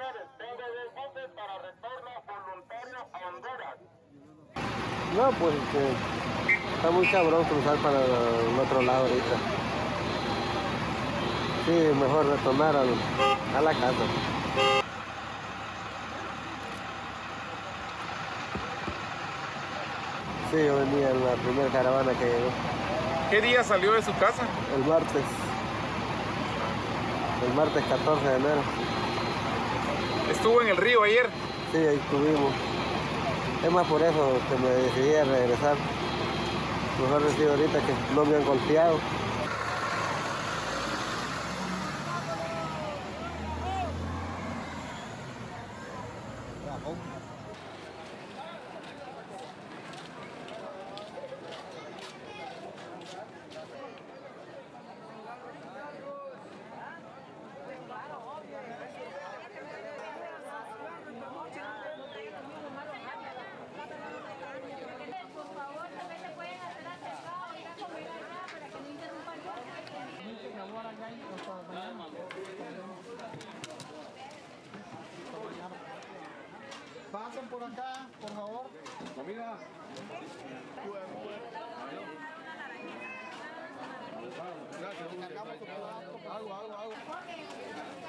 señores, tengo 2 buses para retorno voluntario a Honduras. No, pues está muy cabrón cruzar para el otro lado ahorita. Sí, mejor retornar a la casa. Sí, yo venía en la primera caravana que llegó. ¿Qué día salió de su casa? El martes 14 de enero. ¿Estuvo en el río ayer? Sí, ahí estuvimos. Es más por eso que me decidí a regresar. Mejor decido ahorita que no me han golpeado. Pasen por acá, por favor. Comida. Gracias. Agua.